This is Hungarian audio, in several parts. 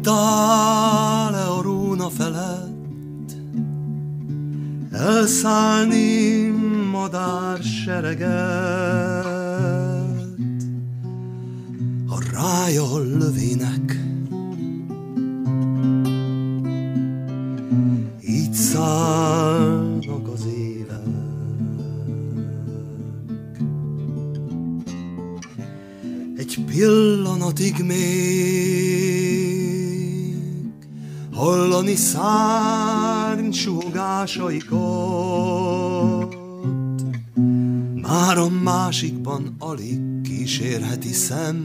Tudtál-e a róna felett elszállni madár sereget, ha rája a lövének így szállnak az évek. Egy pillanatig még hallani szárnysuhogásaikat, már a másikban alig kísérheti szem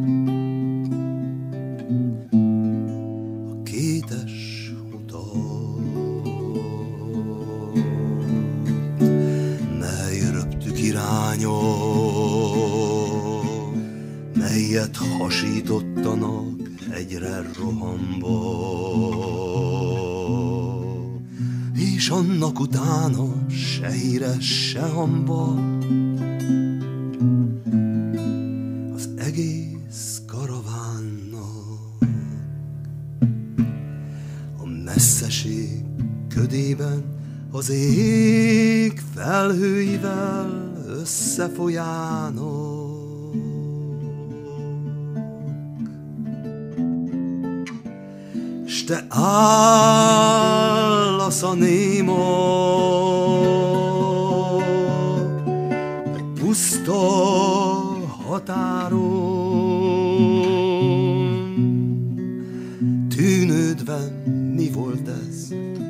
a kétes utat, mely röptük iránya, melyet hasítottanak egyre rohamba, és annak utána se híre, se hamba, az egész karavánnak. A messzeség ködében az ég felhőivel összefolyának, s te állasz a néma puszta határon, tűnődve mi volt ez,